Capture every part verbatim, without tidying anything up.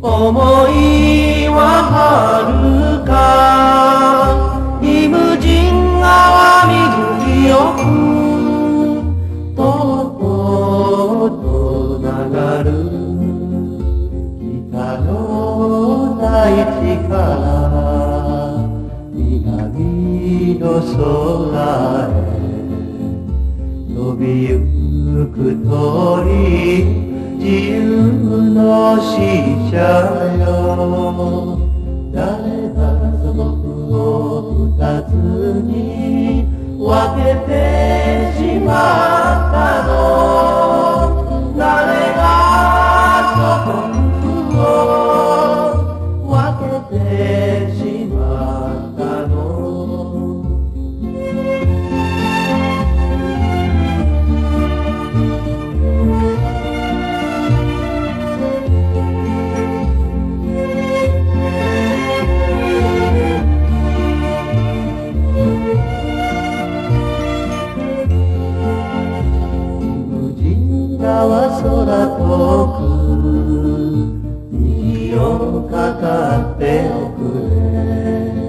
思いは遥かイムジン川水よくとうとうと流る北の大地から南の空へ飛びゆく鳥自由の使者よ誰がその句を二つに分けてしまったの誰がその句を分けてしまったの空遠く虹をかかっておくれ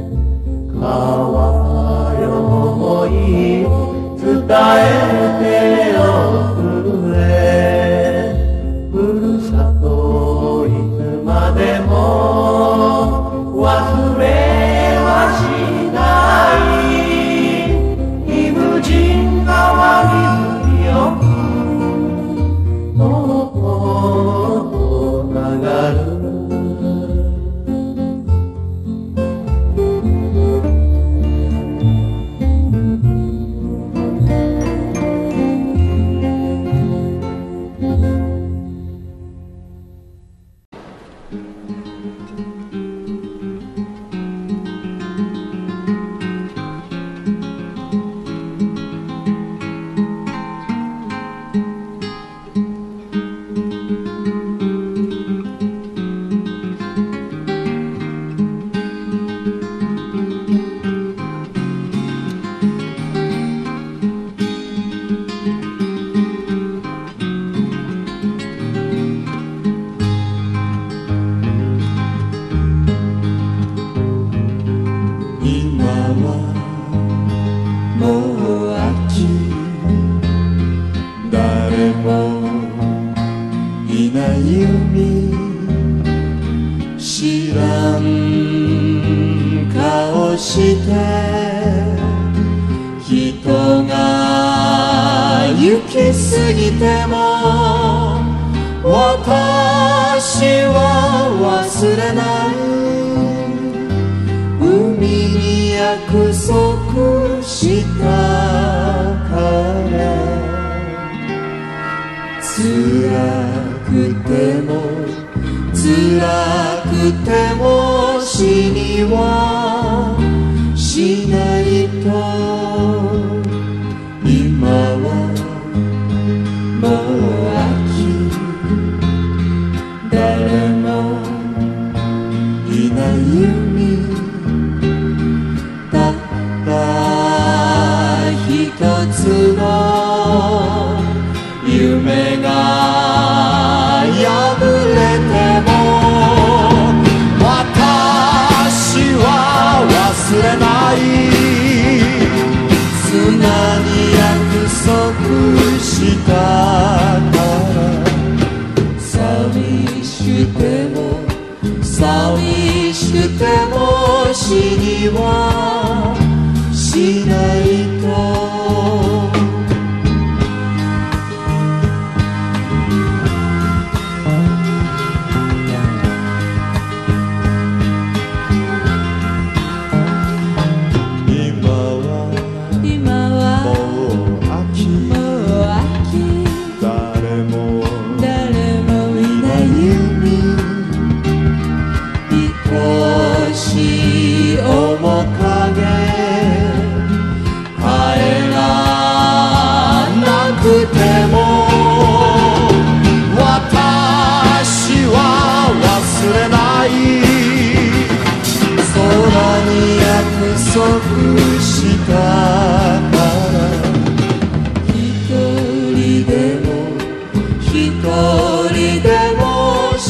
川よ思いを伝えておくれふるさといつまでも忘れはしないイムジン川水よとうとう流る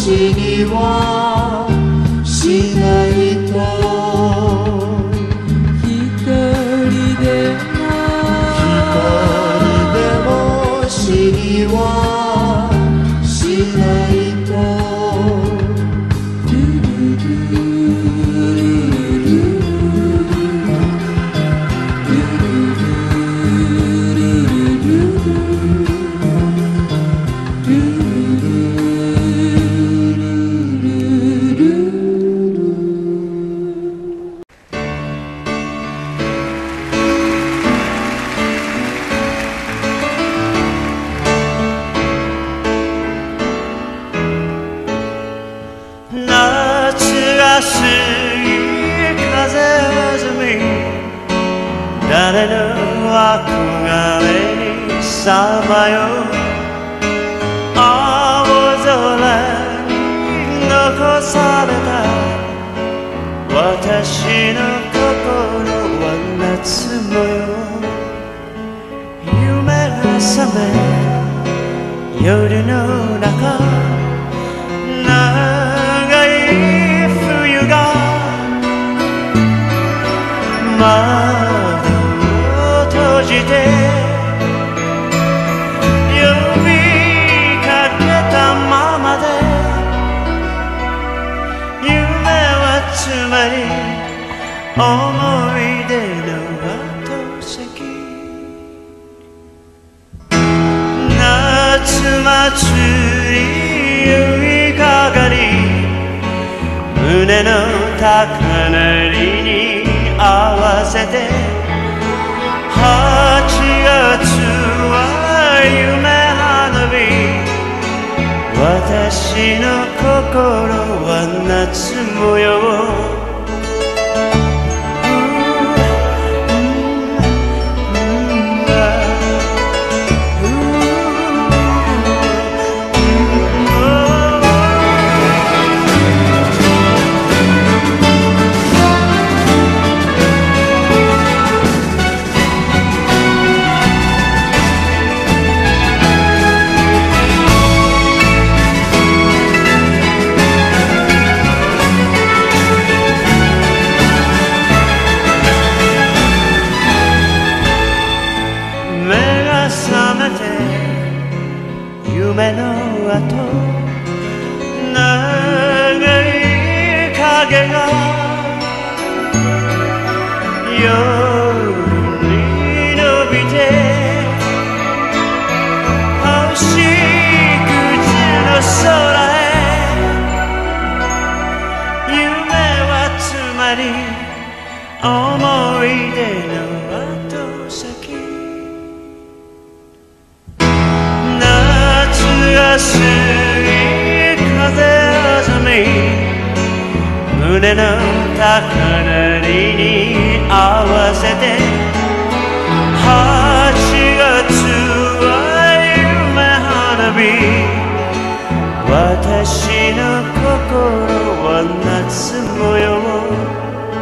にはしないと一人でも一人でも死にはしないと誰の憧れにさまよう青空に残された私の心は夏模様夢が覚め夜の中長い冬が窓を閉じて呼びかけたままで夢はつまり思い出の後先夏祭り夕かがり胸の高鳴りに合わせてはちがつは夢花火私の心は夏模様夢の後長い影が夜に伸びて星屑の空へ夢はつまり思い出の後先過ぎ風あざみ胸の高鳴りに合わせてはちがつは夢花火私の心は夏模様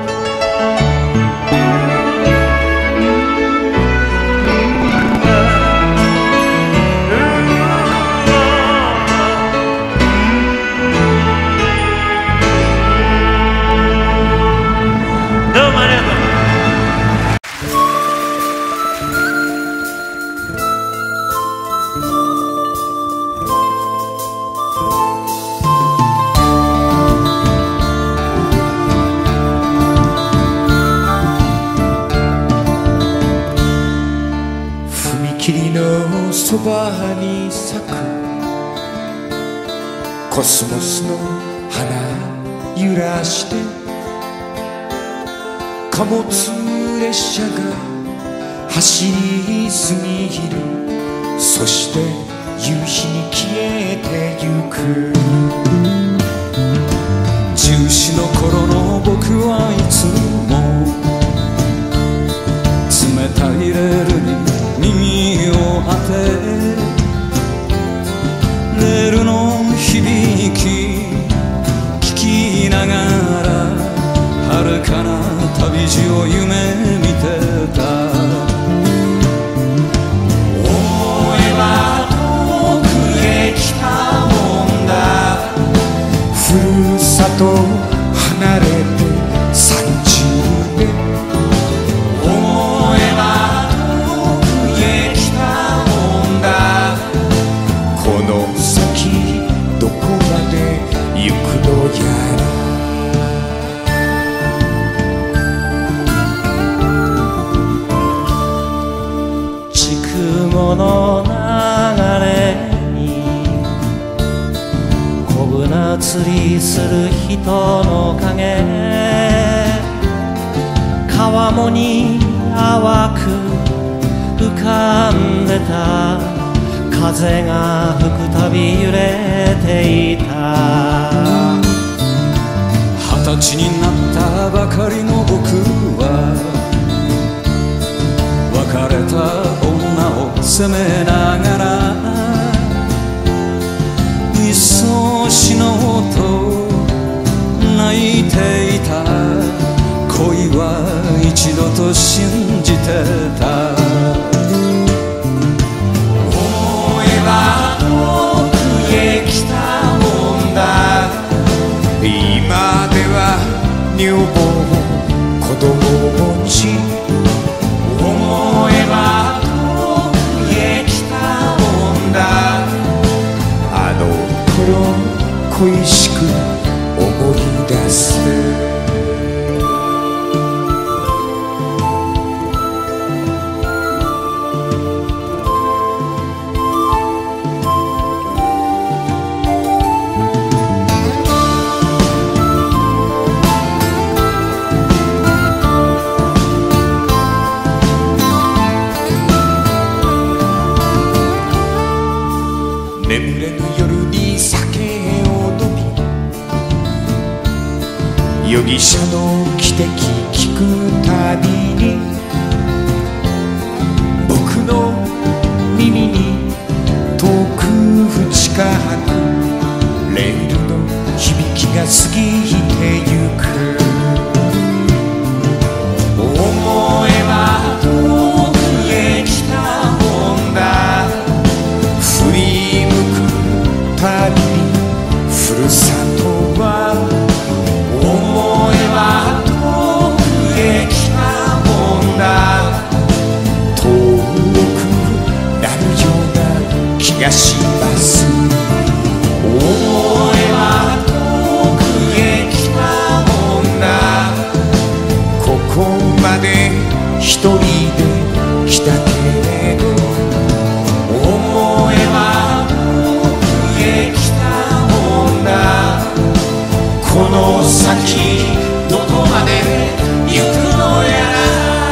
霧のそばに咲くコスモスの花揺らして貨物列車が走り過ぎるそして夕日に消えてゆく十四の頃の僕はいつも冷たいレールに耳を当てレールの響き聞きながら遥かな旅路を夢見てた思えば遠くへ来たもんだ船釣りする人の影、川面に淡く浮かんでた。風が吹くたび揺れていた。 二十歳になったばかりの僕は別れた女を責めながらいっそ死のうと泣いていた。恋は一度と信じてた。思えば遠くへ来たもんだ。今では女房子供持ち。思えば遠くへ来たもんだ。あの頃恋しく思い出す。眠れぬ夜に酒を飲み、容疑者の汽笛聞くたびに僕の耳に遠く打ちかくレールの響きが過ぎてゆく。思えば遠くへ来たもんだ。振り旅ふるさとは思えば遠くへ来たもんだ。遠くなるような気がします。思えば遠くへ来たもんだ。ここまで一人で来たけれど思えばこの先どこまで行くのやら。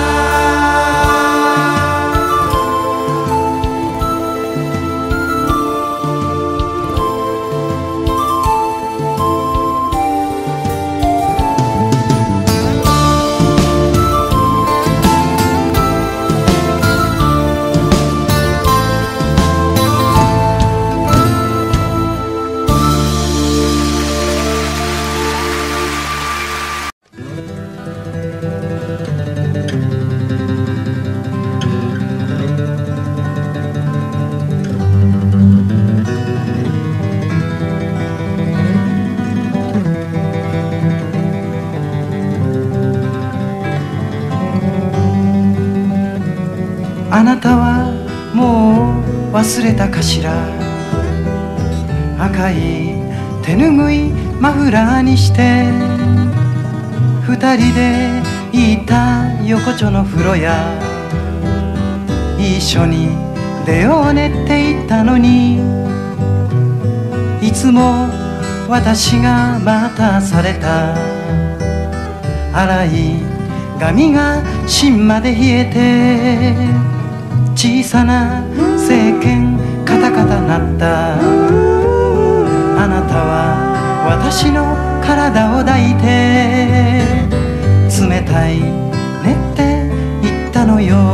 あなたはもう忘れたかしら。赤い手ぬぐいマフラーにして二人で行った横丁の風呂や一緒に出ようねって言ったのに、いつも私が待たされた。粗い髪が芯まで冷えて小さな聖剣カタカタ鳴った。あなたは私の体を抱いて冷たいねって言ったのよ。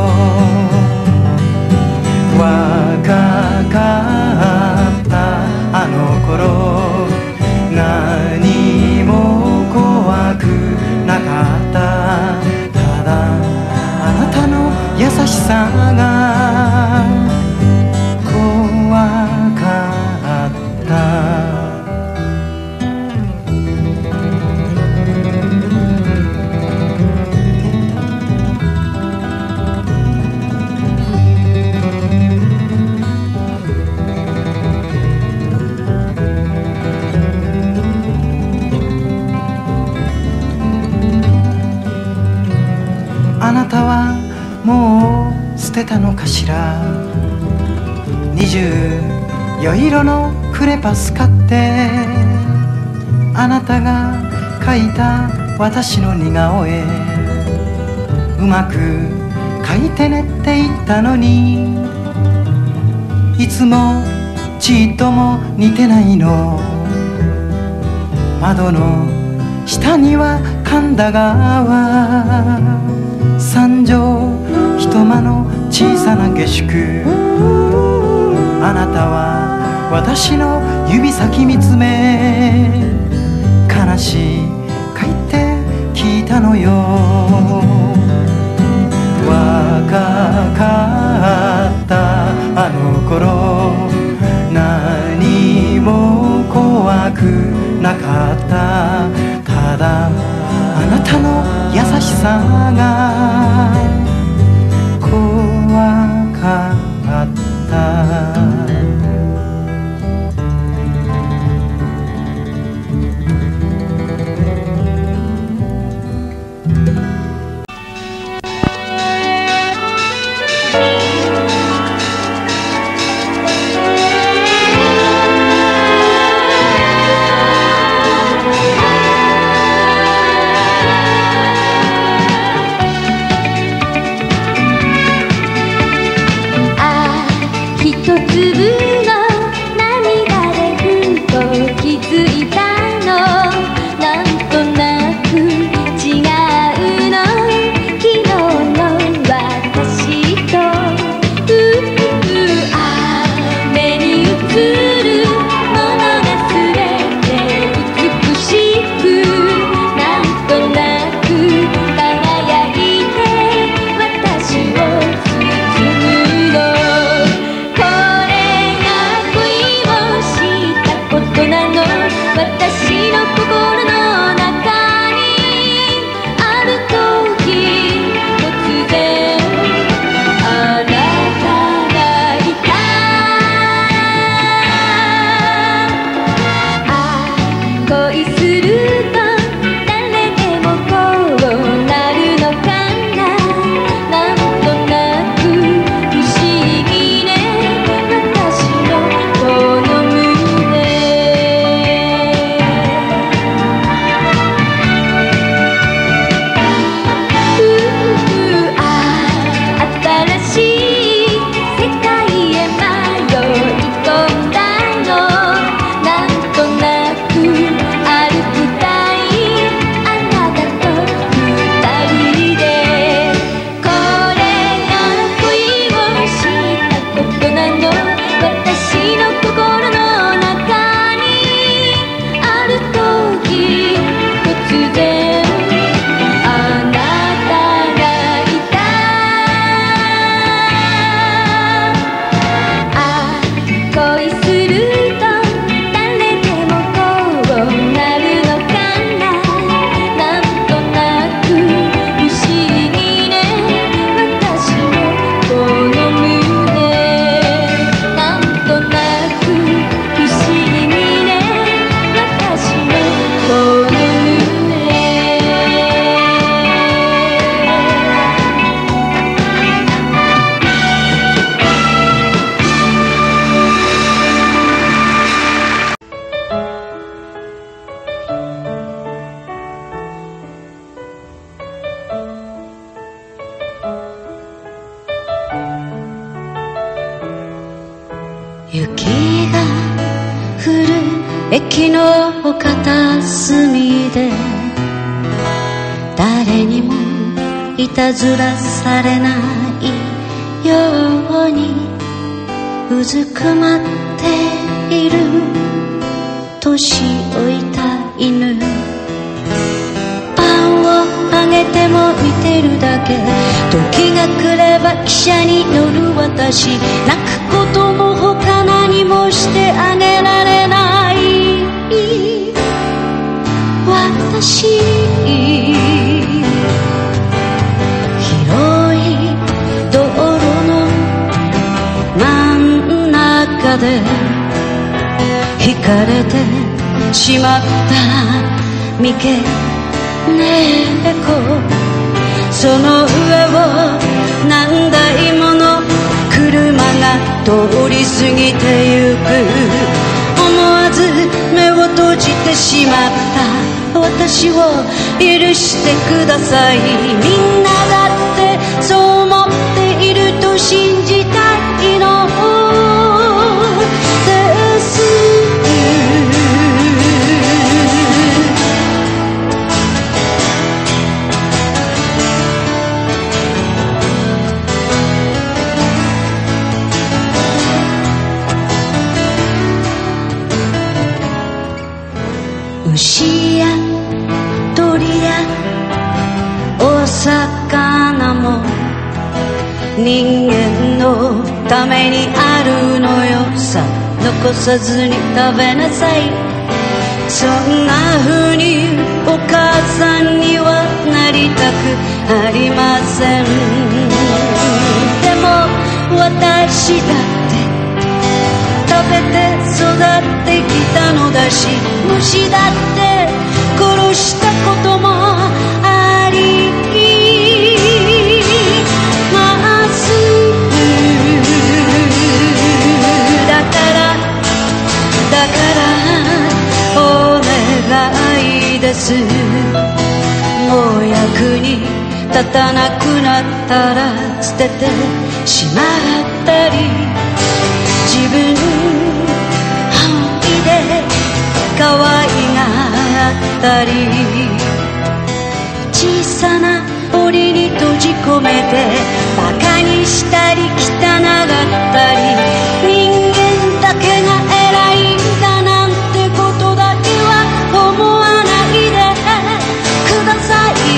若かったあの頃何も怖くなかった。ただあなたの優しさが怖かった。あなたはもう捨てたのかしら。二十余色のクレパス買ってあなたが描いた私の似顔絵うまく描いてねって言ったのにいつもちっとも似てないの窓の下には神田川三畳一間の小さな下宿あなたは私の指先見つめ悲しい書いて聞いたのよ若かったあの頃何も怖くなかったただあなたの優しさが怖かった雪が降る駅の片隅で誰にもいたずらされないようにうずくまっている年老いた犬パンをあげても見てるだけ時が来れば汽車に乗る私泣くことも他何もしてあげられない私広い道路の真ん中で惹かれてしまった三毛猫その上を何台もの車が通り過ぎてゆく思わず目を閉じててしまった私を許してください。みんなだってそう思っていると信じたいのです。牛や鳥やお魚も人間のためにあるのよさ。残さずに食べなさい。そんな風にお母さんにはなりたくありません。でも私だって食べて育ってきたのだし、虫だって殺したこともありますだからだからお願いです。もう役に立たなくなったら捨ててしまったり、自分本気で可愛がったり、小さな檻に閉じ込めてバカにしたり汚がったり、人間だけが偉いんだなんてことだけは思わないでください。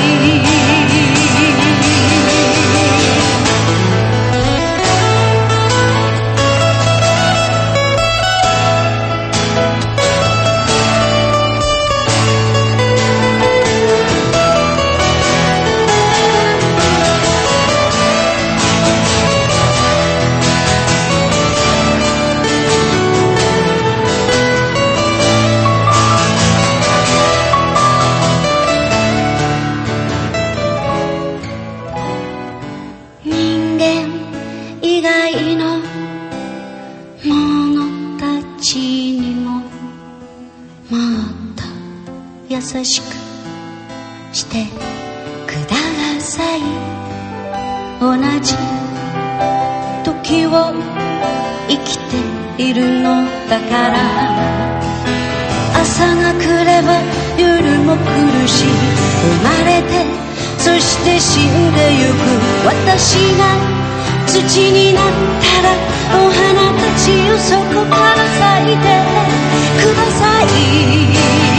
優しくしてください。同じ時を生きているのだから、朝が来れば夜も来るし、生まれてそして死んでゆく私が土になったらお花たちをそこから咲いてください。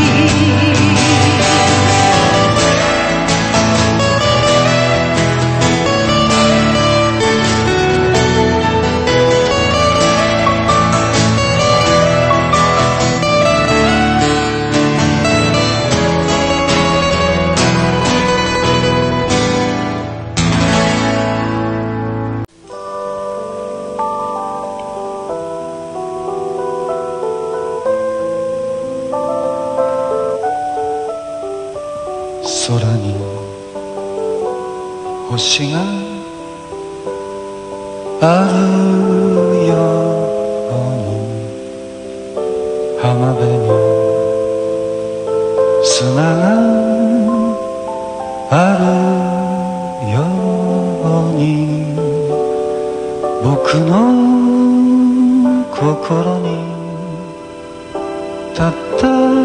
空に星があるように、浜辺に砂があるように、僕の心にたった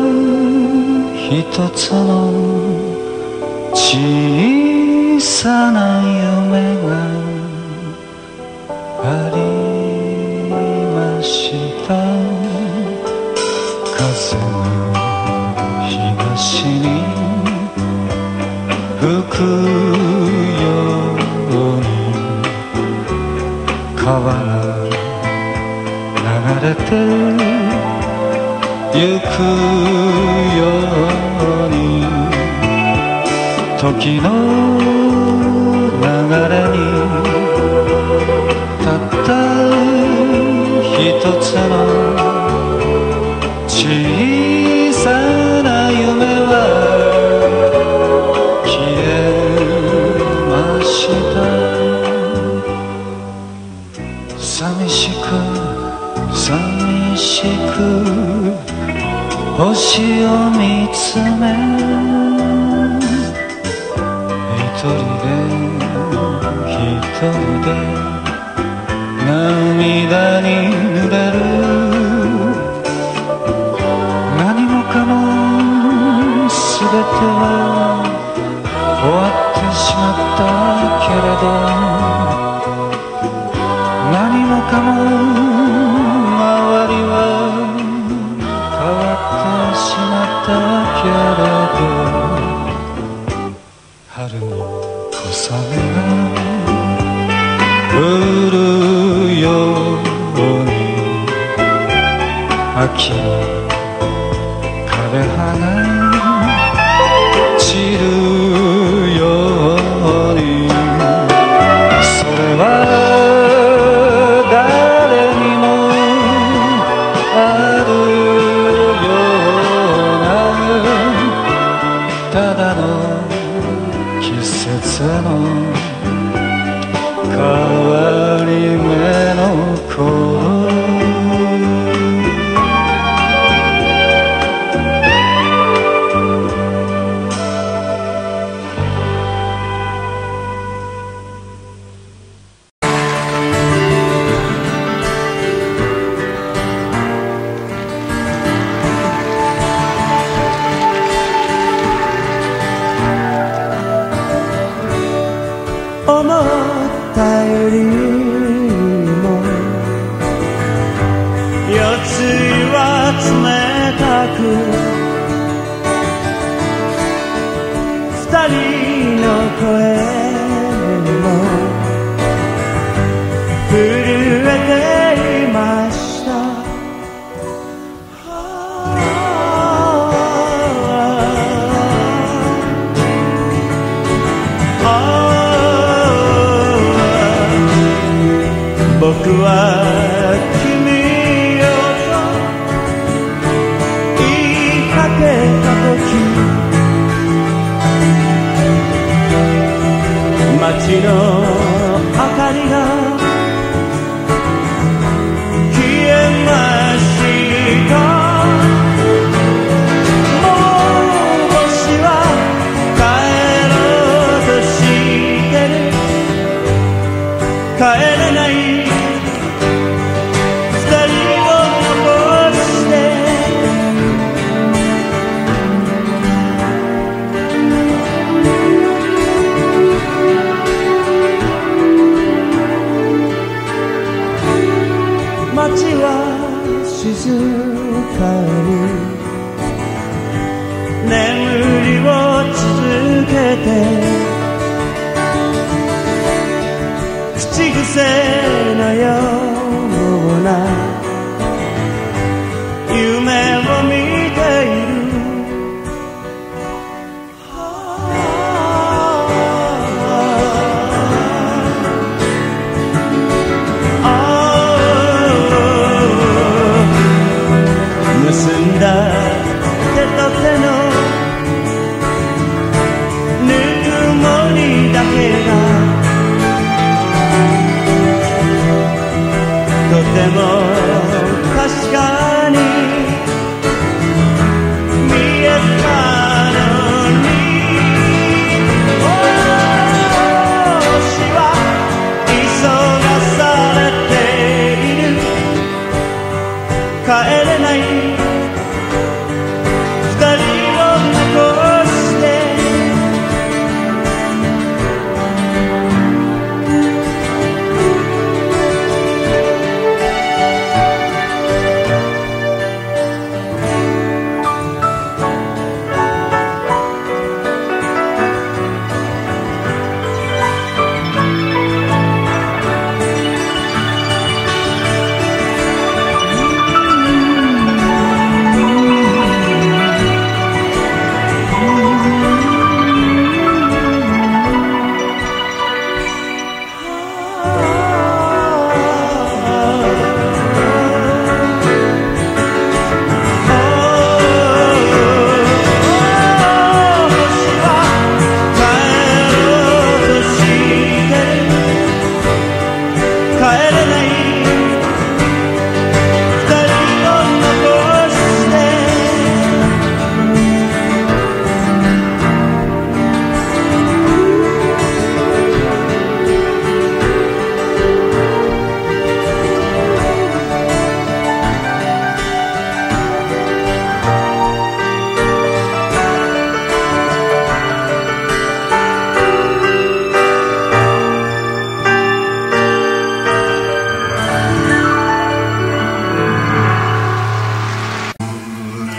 一つの小さな夢がありました。風が東に吹くように、川が流れてゆくように、時の流れにたった一つの小さな夢は消えました。寂しく寂しく星を見つめ一人で一人で涙に濡れる何もかも全ては終わってしまったけれど何もかも周りは変わってしまったけれど春に小雨が降るように秋に枯葉が散るようにそれは誰にもあるようなただの季節の変わり目の頃思ったよりも夜露は冷たく二人の声も震えていました僕は君よと言いかけた時街の明かりが消えましたもう星は帰ろうとしてる帰れない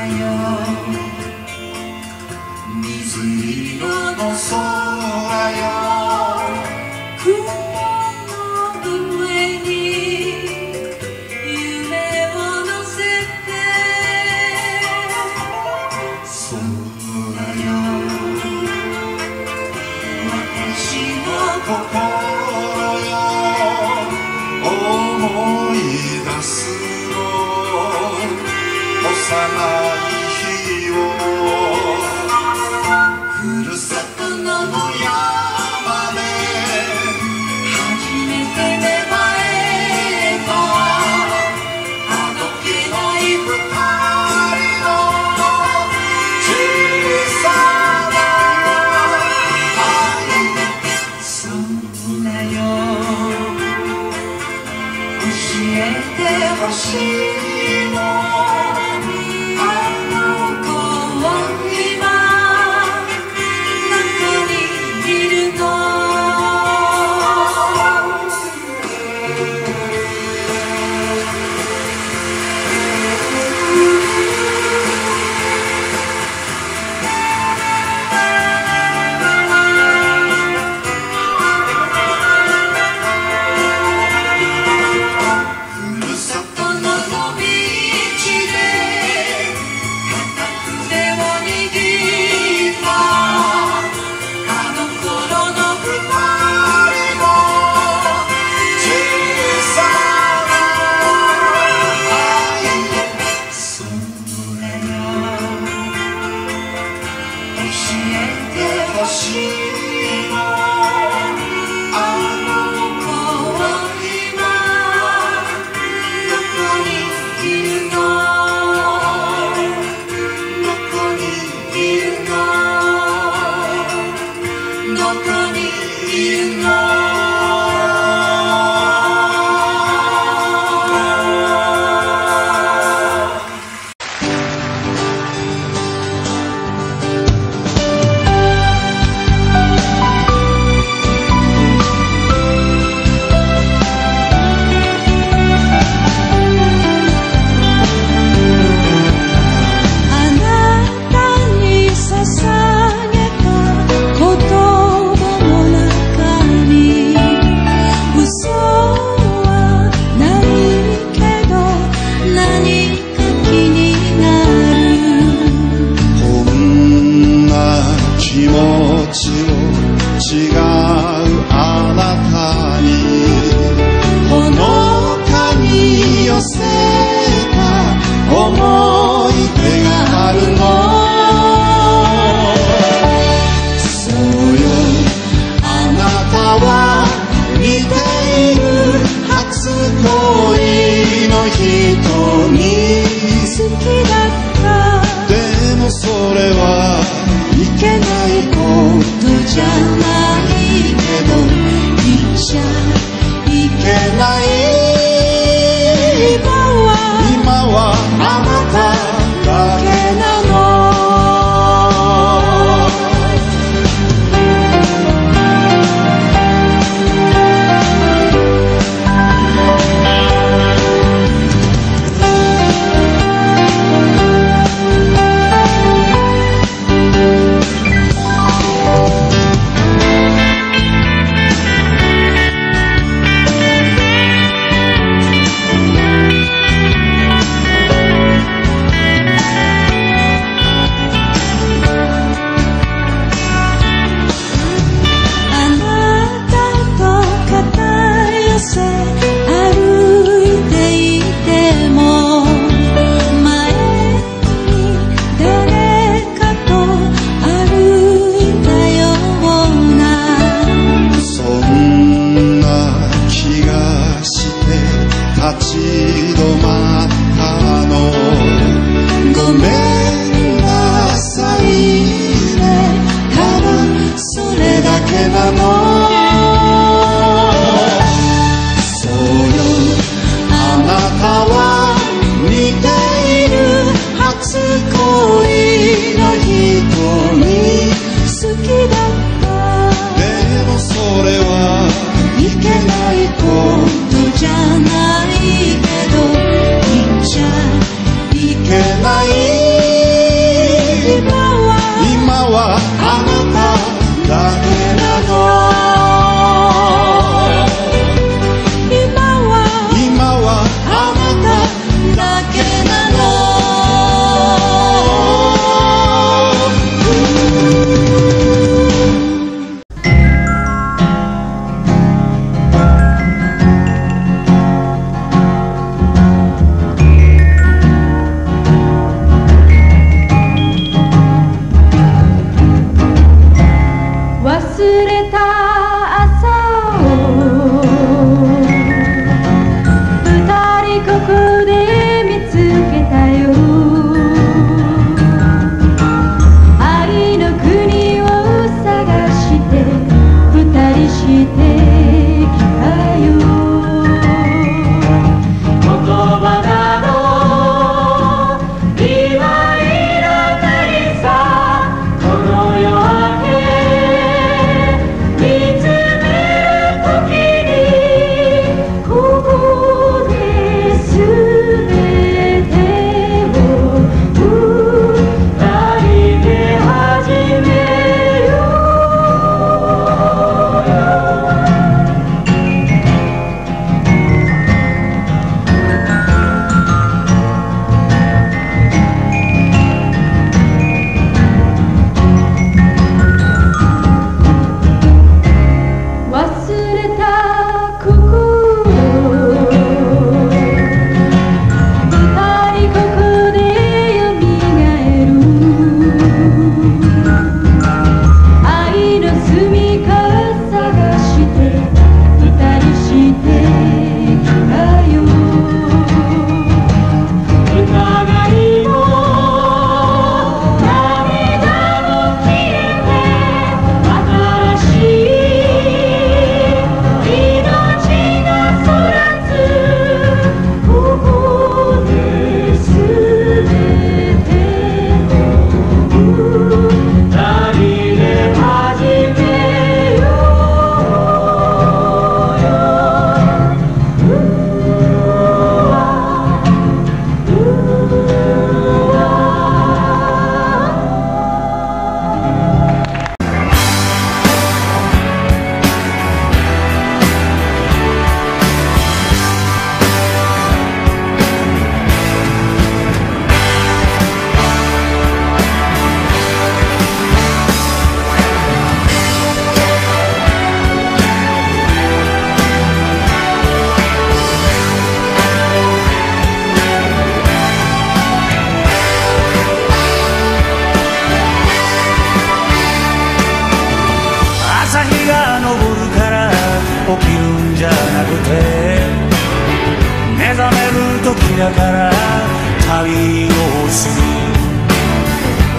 よ水色の空よ雲の上に夢を乗せて空よ私の心よ思い出すの幼い日をふるさとの野山で初めて芽生えたあどけない二人の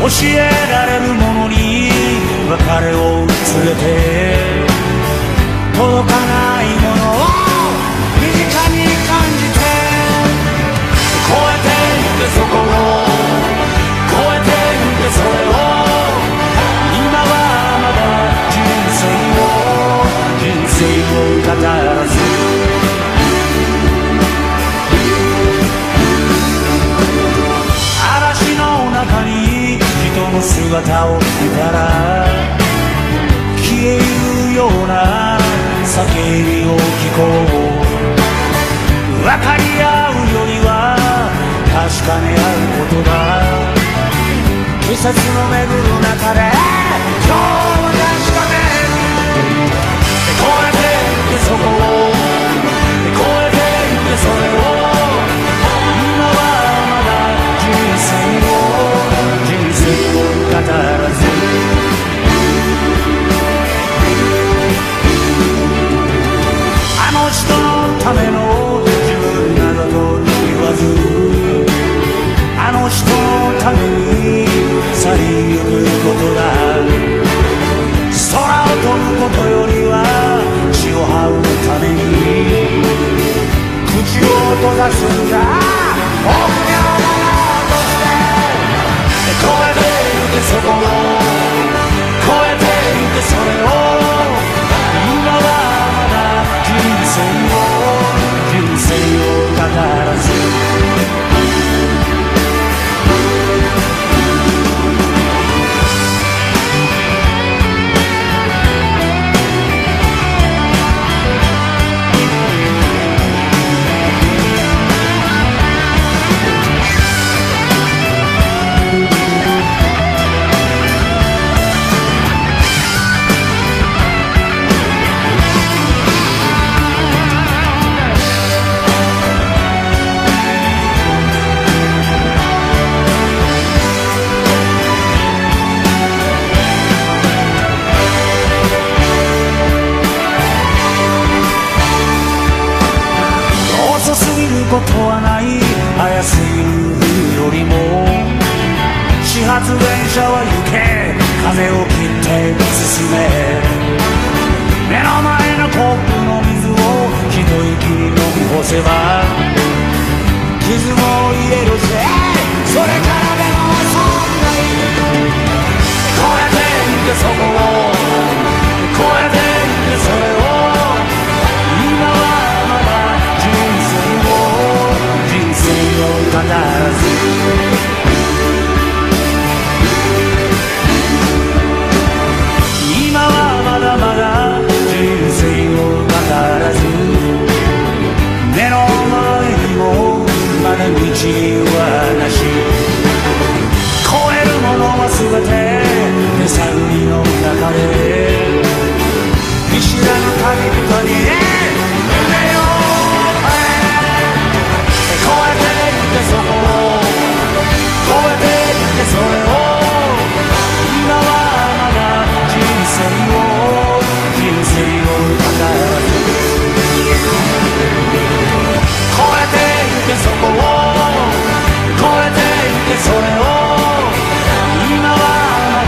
教えられるものに別れを連れて届かないものを身近に感じて越えてゆけそこを越えてゆけそれを今はまだ人生を人生を語らず嵐の中に人の姿を見たら消えゆくような叫びを聞こう分かり合うよりは確かめ合うことだ季節の巡る中で今日は確かめる越えてゆけそこを越えてゆけそれを今はまだ人生を人生を語らずあの人のための自分などと言わずあの人のために去りゆくことだ空を飛ぶことよりは血を這うために口を閉ざすんだ臆病者として越えてゆけそこを越えてゆけそれを今はまだ人生を人生を語らずことはない早すぎるよりも始発電車は行け風を切って進め目の前のコップの水を一息に飲み干せば傷も癒えるぜそれからでもそんなに越えてゆけそこを越えてゆけそれを今はまだ人生を人生を語らず今はまだまだ人生を語らず目の前にもまだ道はなし越えるものは全て手探りの中で見知らぬ旅人に夢を越えてゆけそこを越えてゆけそれを今はまだ人生を人生を語らず越えてゆけそこを越えてゆけそれを今はま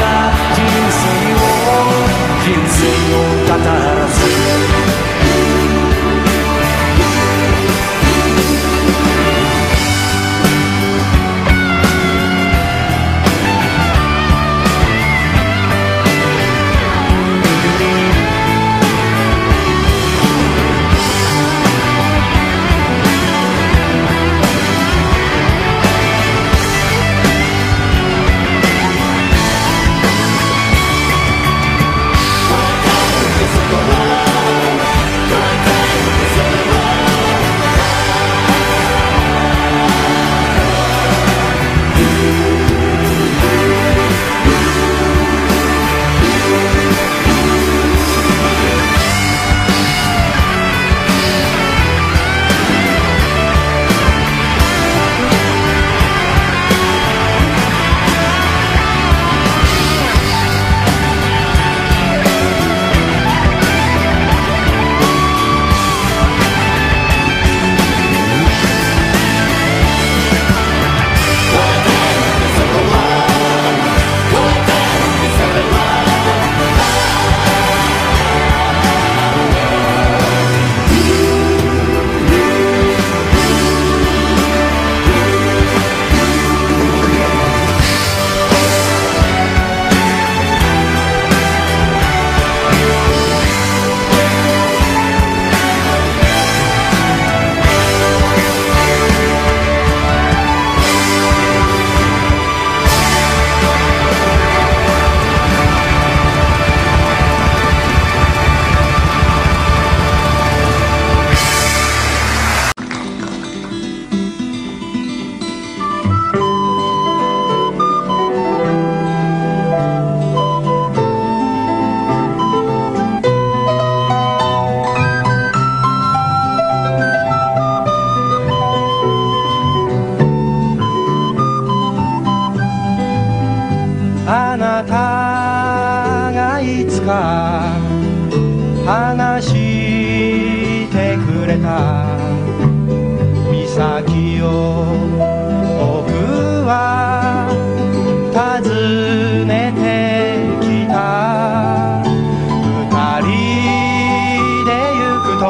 あなたがいつか話してくれた岬を僕は訪ねてきた。二人で行くと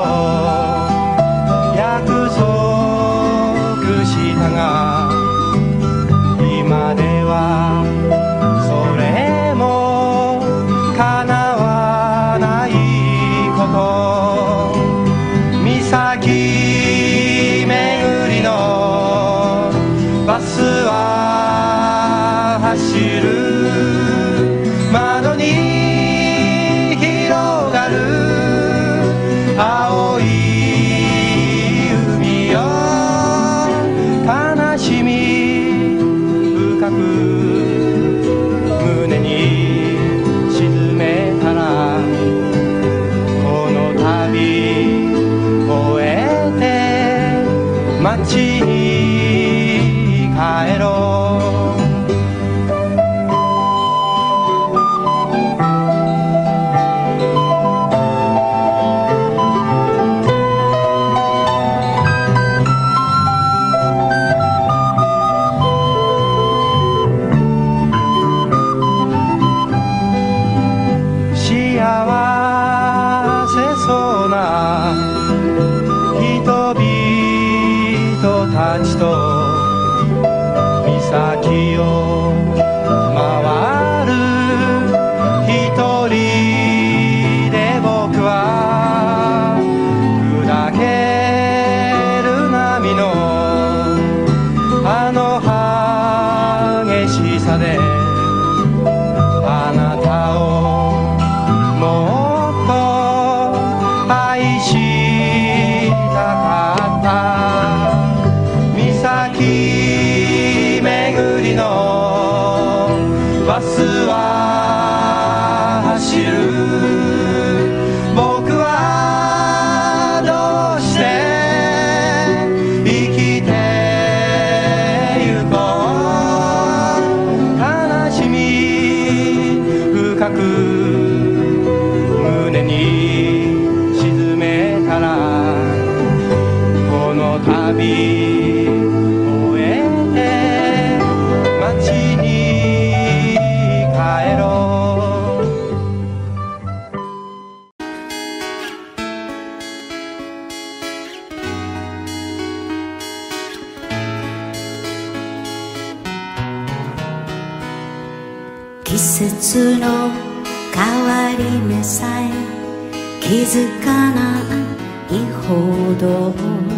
約束したが今ではそれも叶わないこと。岬巡りのバスは走る。窓に広がる青い海よ。悲しみ深く胸に沈めたらこの旅終えて街に帰ろう。たちと岬を回る一人で僕は砕ける波のあの激しさであなたをもっと愛したかった。岬巡りのバスは走る。僕はどうして生きてゆこう。悲しみ深く胸に沈めたらこの旅季節の変わり目さえ気づかないほど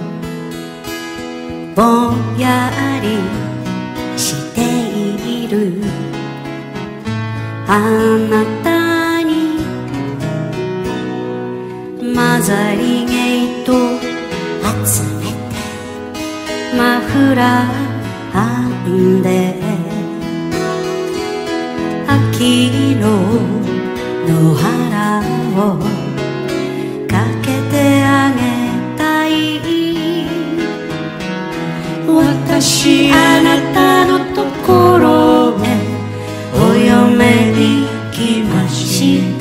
ぼんやりしているあなたに混ざりげと集めてマフラー編んで秋の野原をかけてあげたい。私あなたのところへお嫁に来ました。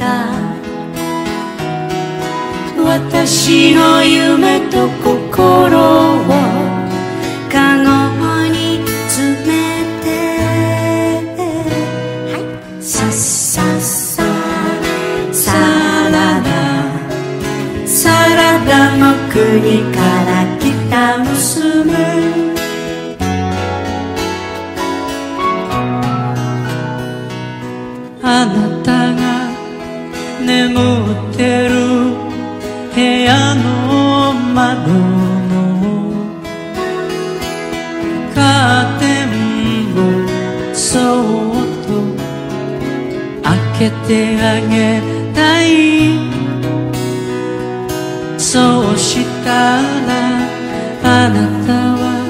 私の夢と心をカゴに詰めてさっさっさサラダサラダの国から来た娘。 あなたが眠ってる部屋の窓のカーテンをそっと開けてあげたい。そうしたらあなたは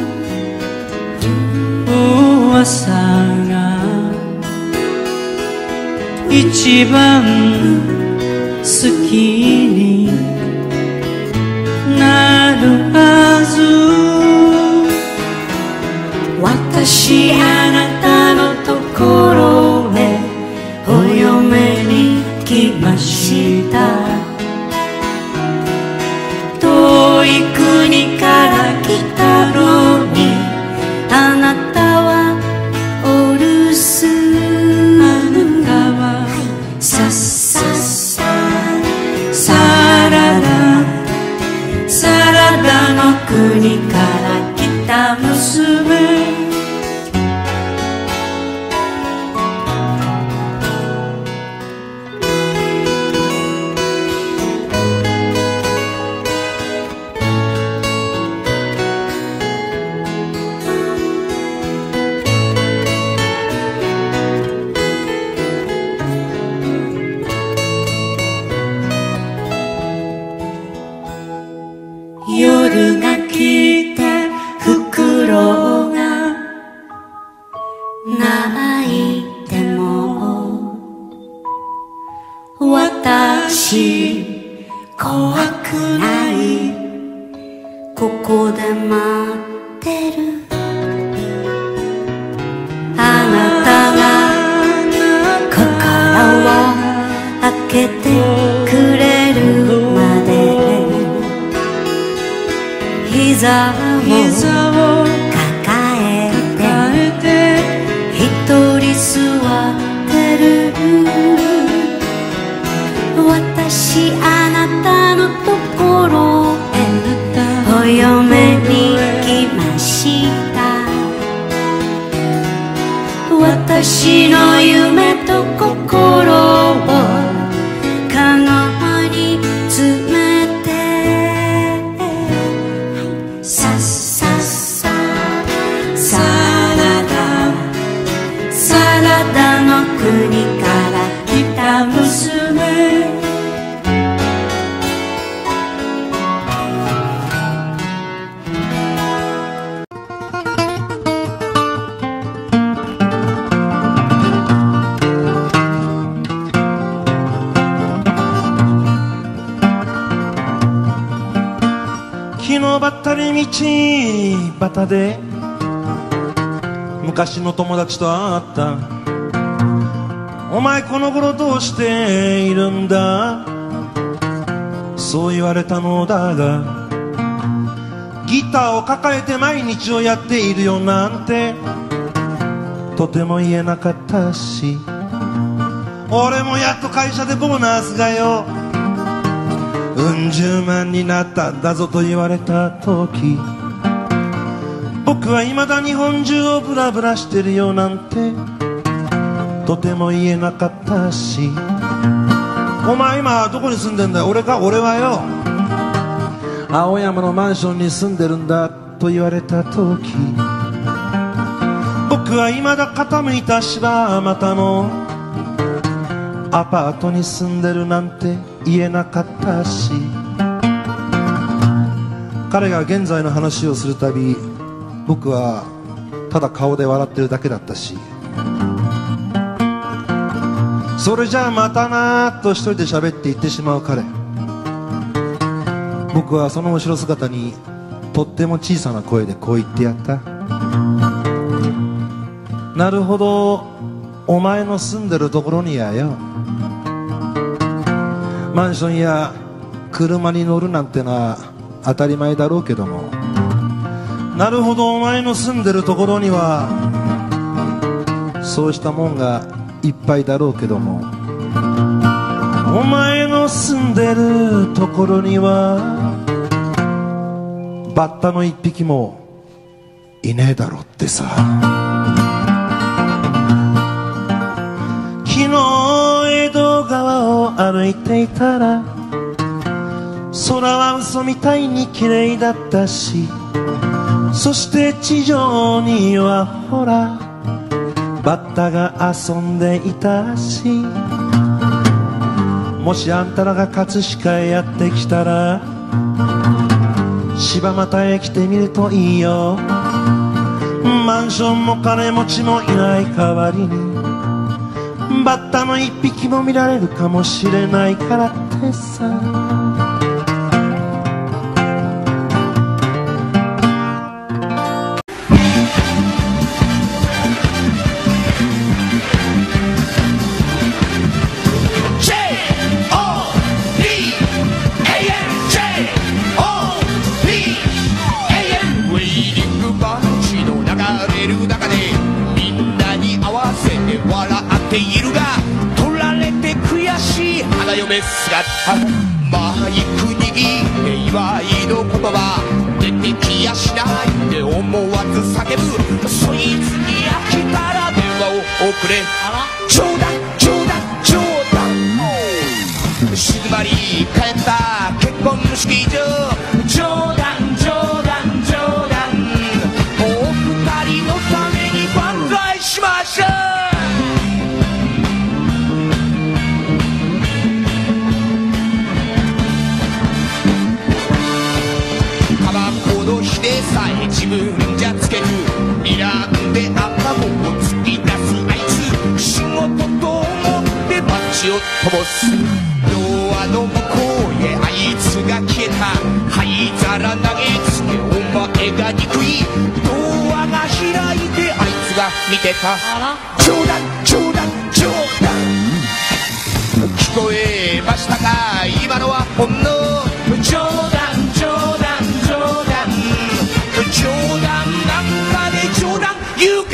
噂が一番好きになるはず。私あなたのところへました。遠い国から来たのにあなたはお留守。あなたはさっさっさサラダサラダの国から来た娘。夜が来てフクロウが泣いても私怖くない。ここで待ってる。あなたが心を開けてくれるまで膝を抱えて一人座ってる。私あなたのところへお嫁に来ました。私の夢と心をカゴに詰めてさっさっさサラダサラダの国から来た娘。 昨日ばったり道端で昔の友達と会った。お前この頃どうしているんだ、そう言われたのだが、ギターを抱えて毎日をやっているよなんてとても言えなかったし、俺もやっと会社でボーナスがようん十万になったんだぞと言われた時、僕は未だ日本中をブラブラしてるよなんてとても言えなかったし、お前今どこに住んでんだよ。俺か、俺はよ青山のマンションに住んでるんだと言われた時、僕は未だ傾いた柴又のアパートに住んでるなんて言えなかったし、彼が現在の話をするたび僕はただ顔で笑ってるだけだったし、それじゃあまたなーと一人で喋って言ってしまう彼、僕はその後ろ姿にとっても小さな声でこう言ってやった。なるほど、お前の住んでるところにやよ、マンションや車に乗るなんてのは当たり前だろうけども、なるほどお前の住んでるところにはそうしたもんがいっぱいだろうけども、お前の住んでるところにはバッタの一匹もいねえだろってさ。昨日江戸川を歩いていたら空は嘘みたいに綺麗だったし、そして地上にはほらバッタが遊んでいたし、もしあんたらが葛飾へやってきたら柴又へ来てみるといいよ。マンションも金持ちもいない代わりにバッタの一匹も見られるかもしれないからってさ。 いるが取られて悔しい花嫁姿マイク握って祝いの言葉出てきやしないで思わず叫ぶそいつに飽きたら電話を送れ冗談冗談冗談静まり返った結婚式場冗談冗談冗談お二人のために万歳しましょうタバコの火でさえ自分じゃつける睨んで頭を突き出すあいつ仕事と思ってバッジを飛ばすドアの向こうへあいつが消えた灰皿投げつけお前が憎いドアが開いてあいつが見てた冗談冗談冗談聞こえましたか今のはほんの冗談冗談冗談冗談なんかで冗談言うか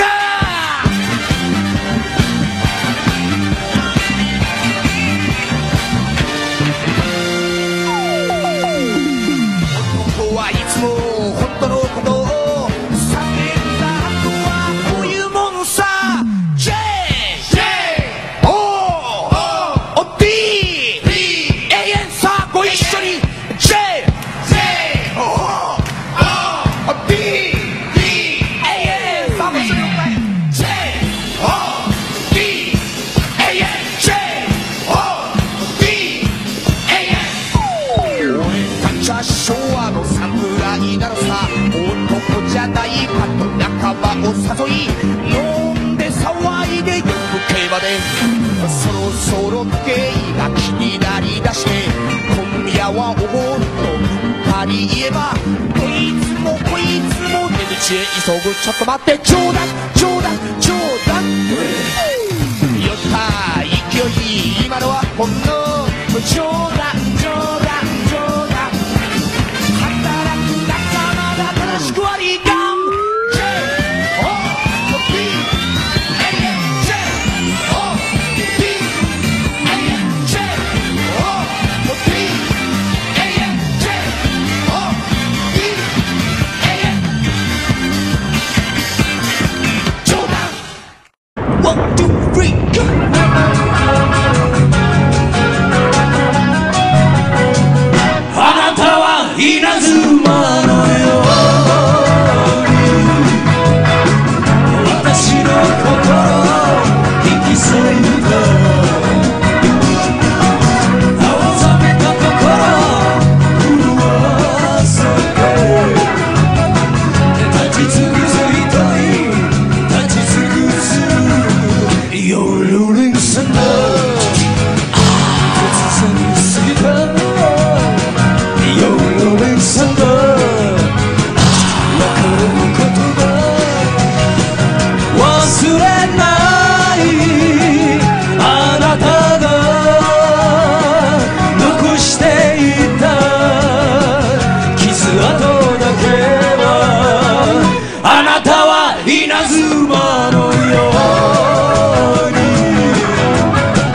男はいつも本当のことを叫んだ後はこういうもんさ J J O O D永遠さご一緒に J J O O D永遠さご一緒にお前 J O D永遠 J O D永遠俺たちは昭和の侍なのさ男じゃないかと仲間を誘い飲んで騒いでよく競馬でそろそろゲイが気になりだして今夜はおごると二人言えばどいつもこいつも出口へ急ぐちょっと待って冗談冗談冗談酔った勢い今のはほんの冗談冗談冗談働く仲間だ正しくはリガン J O D J O D J O D J O D 冗談ワン、ツー、スリー、ゴーあなたは稲妻のように私の心を引き裂いた青ざめた心震わせて立ち尽くす人に立ち尽くす You're rolling thunder 突然過ぎた忘れないあなたが残していた傷跡だけはあなたは稲妻のように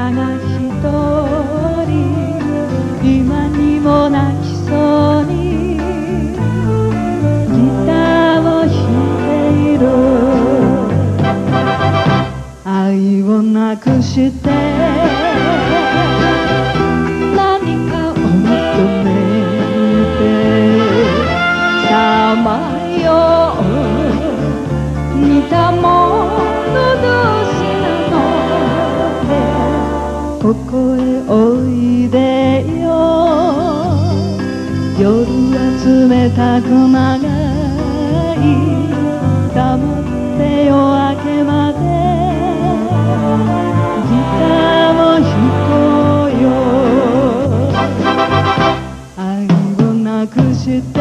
が一人今にも泣きそうにギターを弾いている。愛をなくして何かを求めてさまよう似たもの同士なのでここへおいでよ。夜は冷たく長い黙って夜明けまでギターを弾こうよ。愛をなくして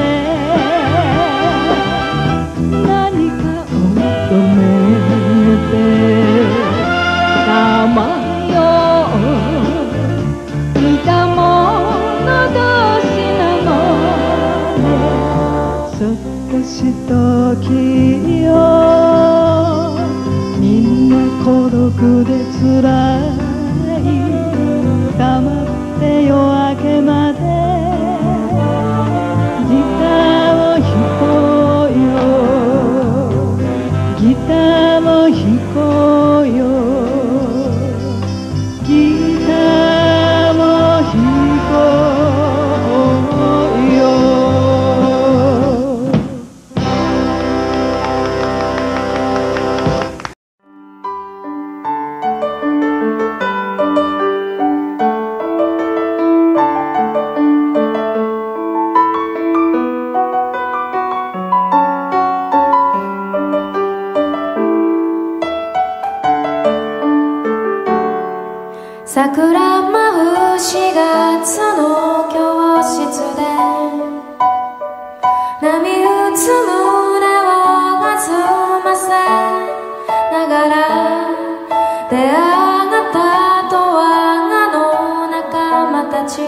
何かを求めてさまよう似たもの同士なのね。少し時よみんな孤独でつらい黙って夜明けまでギターを弾こうよ。ギターを弾こうよ。ギターを弾こうよ。 桜舞うしがつの教室で波打つ胸を弾ませながら出会あなたとはあの仲間たち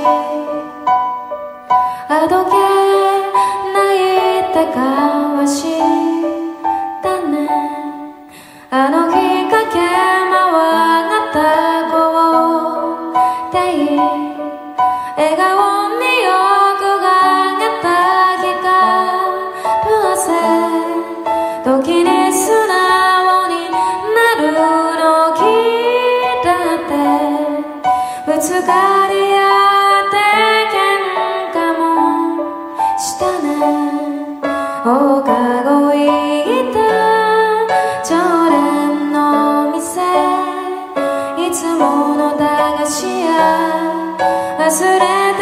あどけ泣いて交わしたね。あの日駆け回った子を笑顔によくがげた光らせ時に素直になるのきだってぶつかり合って喧嘩もしたね。放課後行った常連の店いつもの駄菓子屋忘れて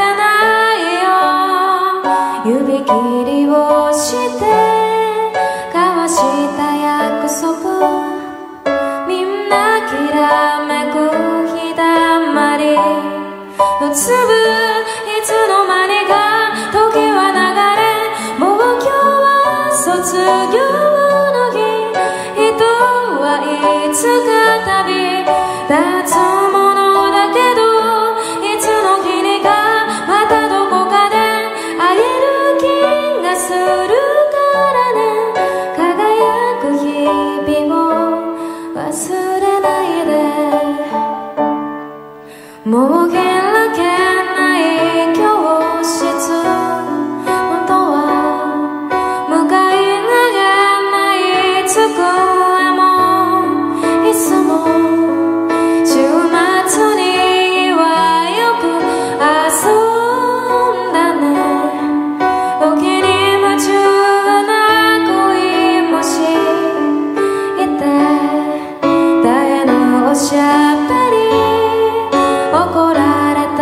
ないよ。指切りをして交わした約束みんなきらめく日だまりの粒いつの間にか時は流れもう今日は卒業の日人はいつか旅立つものだけどいつの日にかまたどこかで会える気がするからね。輝く日々を忘れないでもう開けない教室本当は向かい投げない机も椅子も週末にはよく遊んだね。時に夢中な恋もして誰のおしゃべり怒られ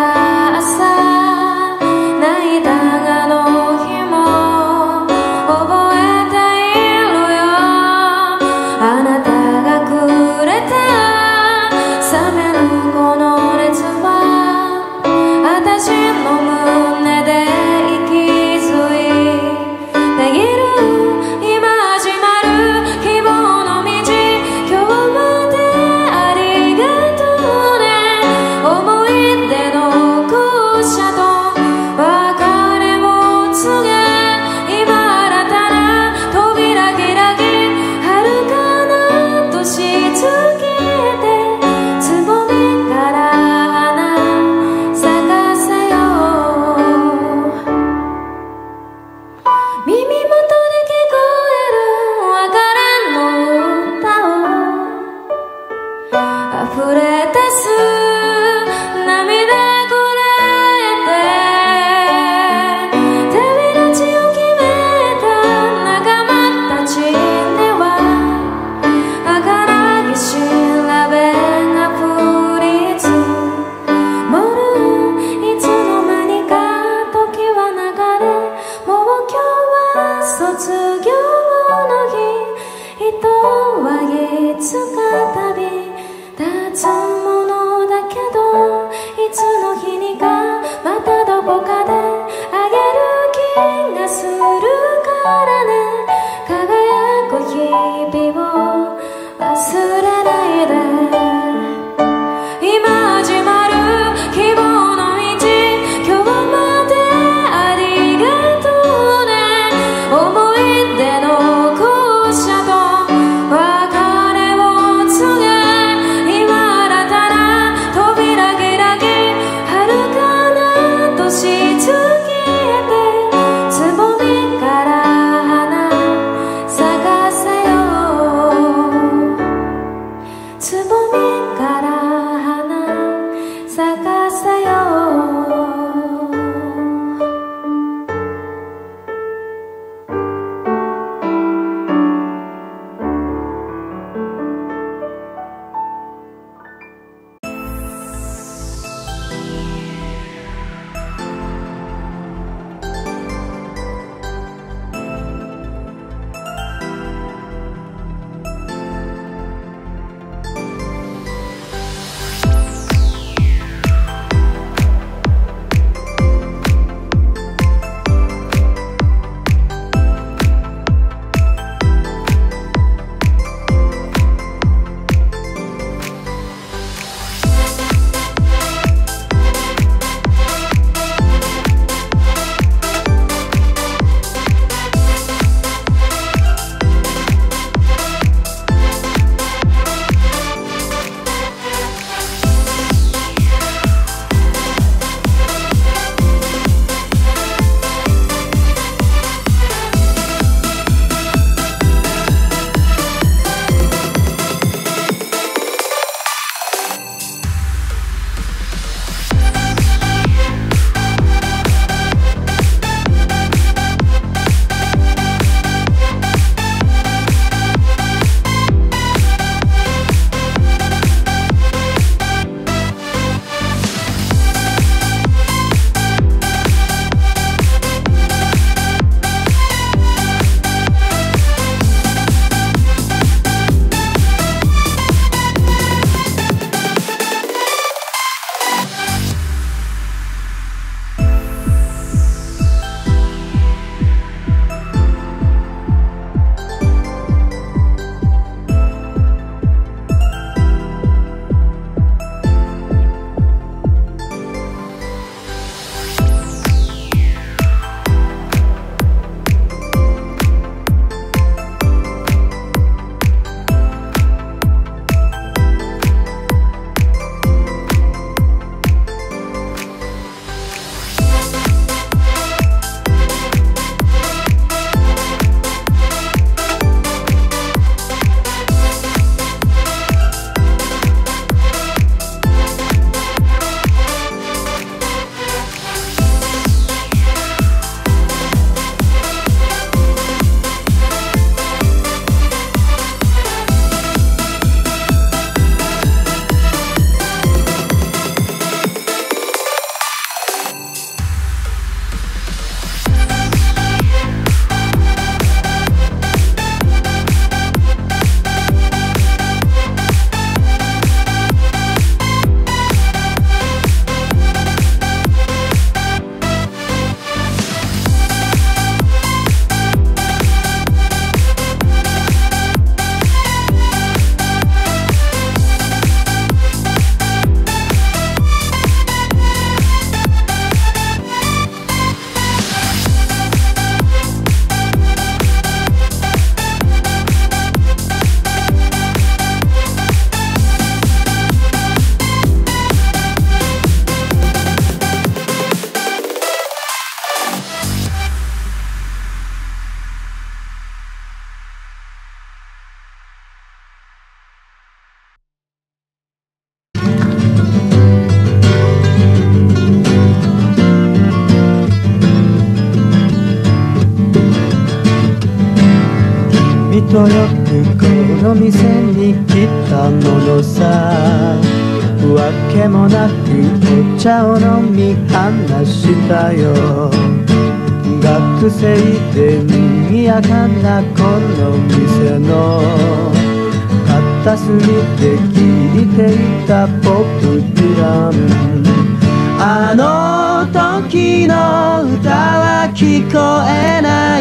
とよくこの店に来たものさ、わけもなくお茶を飲み話したよ。学生で賑やかなこの店の片隅で聴いていたポップディラン。あの時の歌は聞こえない、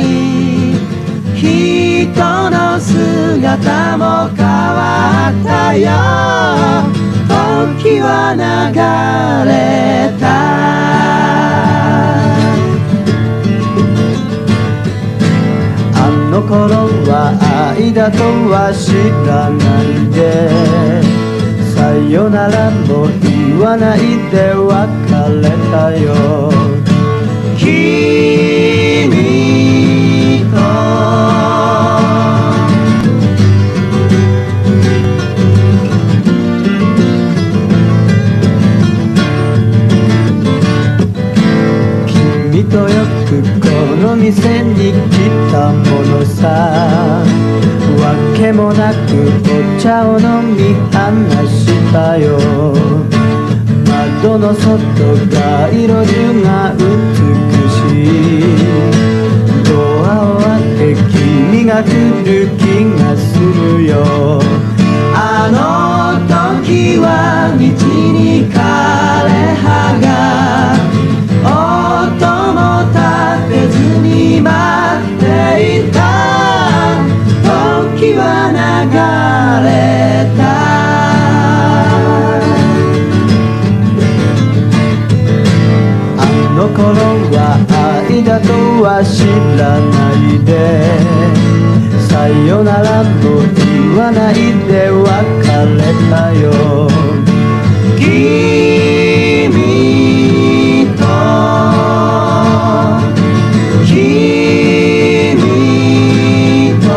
人の姿も変わったよ。時は流れた。あの頃は愛だとは知らないで、さよならも言わないで別れたよ。君と君とよくこの店に来たものさ、わけもなくお茶を飲み話したよ。窓の外街路樹が美しい、ドアを開け君が来る気がするよ。あの時は道に枯れ葉が音も立てずに待っていた。時は流れた。あの頃は愛だとは知らないで、さよならも言わないで別れたよ。君と君と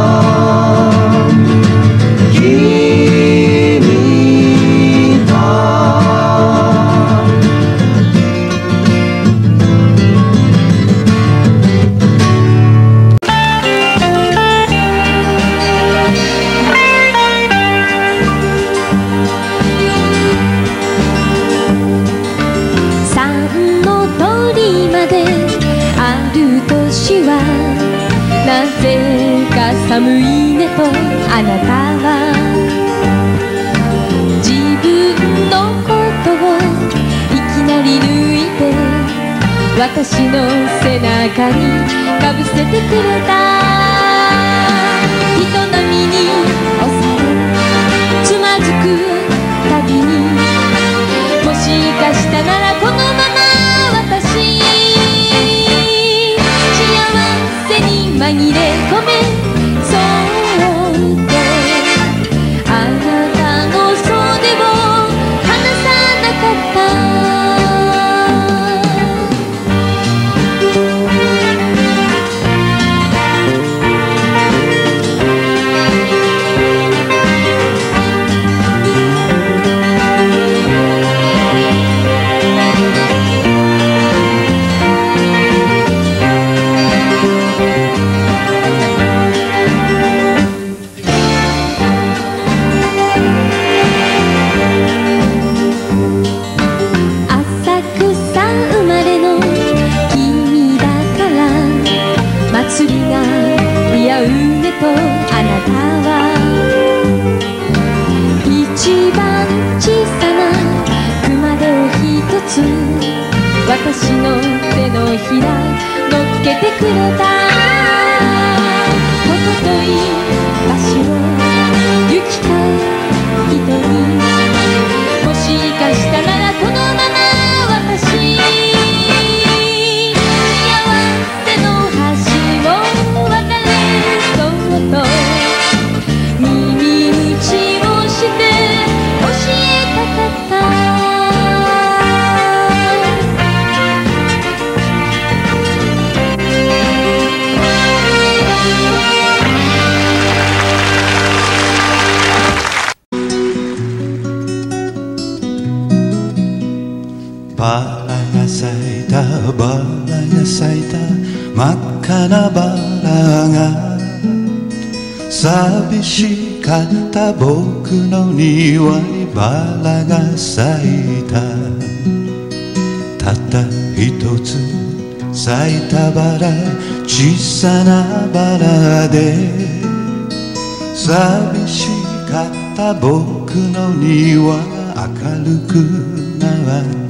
君と三の鳥まである年はなぜか寒いねとあなたは自分のことをいきなり抜いて私の背中にかぶせてくれた。人波に押されつまずくたびに、もしかしたならこのまま私幸せに紛れ込めそうってあなたの袖を離さなかった。祭りが似合うねとあなたは一番小さな熊手を一つ私の手のひら乗っけてくれた。とととい場所を行き交う人に、もしかしたならこのまま私耳打ちをして教えたかった。 バラが咲いたバラが咲いた真っ赤なバラが寂しかった僕の庭にバラが咲いた。たった一つ咲いたバラ、小さなバラで寂しかった僕の庭が明るくなった。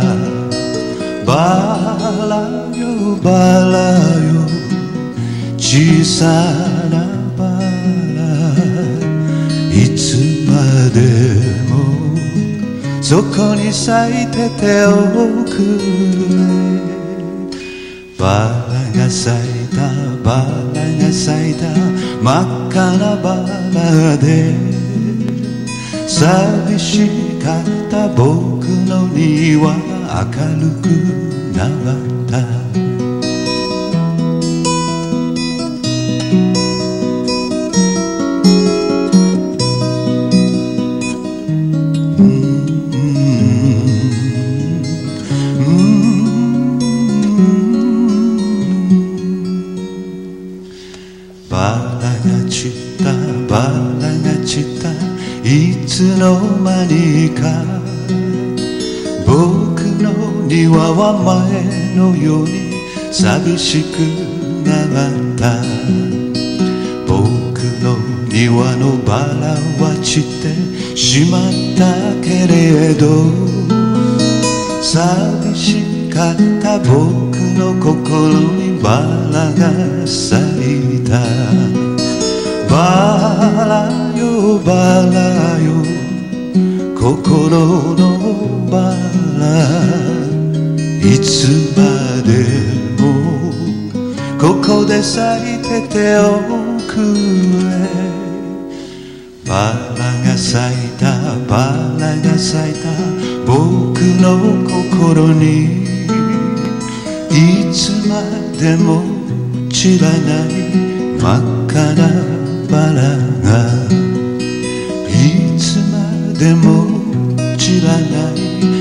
バラよバラよ小さなバラ、いつまでもそこに咲いてておくれ。バラが咲いたバラが咲いた真っ赤なバラで寂しかった僕の庭が明るくなった。バラが散ったバラが散った、いつの間にか僕の庭は前のように寂しくなった。僕の庭のバラは散ってしまったけれど、寂しかった僕の心にバラが咲いた。バラよバラよ心のバラ、いつまでもここで咲いてておくれ。バラが咲いたバラが咲いた僕の心に、いつまでも散らない真っ赤なバラが、いつまでも散らない